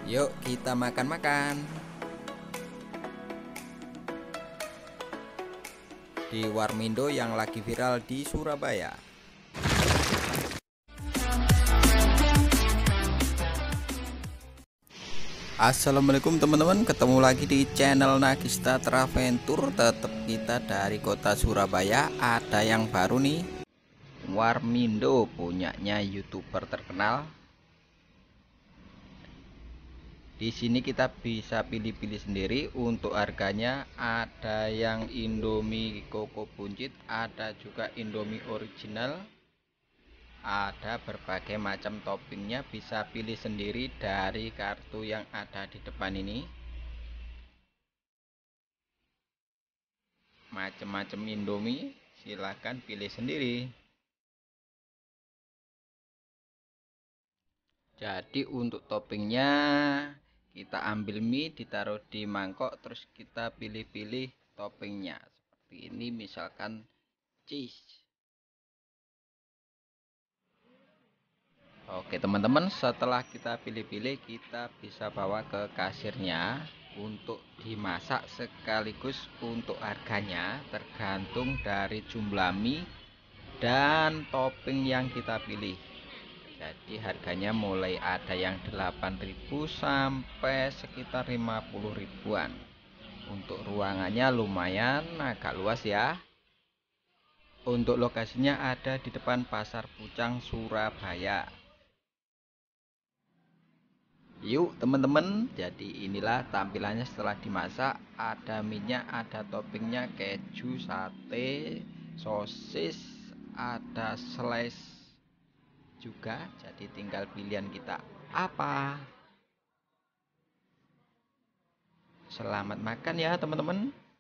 Yuk kita makan-makan di Warmindo yang lagi viral di Surabaya. Assalamualaikum teman-teman, ketemu lagi di channel Nagista Traventur. Tetap kita dari kota Surabaya. Ada yang baru nih, Warmindo punyanya YouTuber terkenal. Di sini kita bisa pilih-pilih sendiri. Untuk harganya ada yang Indomie Koko Buncit, ada juga Indomie original, ada berbagai macam toppingnya. Bisa pilih sendiri dari kartu yang ada di depan ini. Macam-macam Indomie, silahkan pilih sendiri. Jadi untuk toppingnya, kita ambil mie, ditaruh di mangkok, terus kita pilih-pilih toppingnya. Seperti ini misalkan cheese. Oke teman-teman, setelah kita pilih-pilih, kita bisa bawa ke kasirnya untuk dimasak, sekaligus untuk harganya tergantung dari jumlah mie dan topping yang kita pilih. Jadi harganya mulai ada yang 8.000 sampai sekitar 50 ribuan. Untuk ruangannya lumayan agak luas ya. Untuk lokasinya ada di depan Pasar Pucang, Surabaya. Yuk teman-teman, jadi inilah tampilannya setelah dimasak. Ada minyak, ada toppingnya, keju, sate, sosis, ada slice juga. Jadi tinggal pilihan kita apa. Selamat makan ya teman-teman.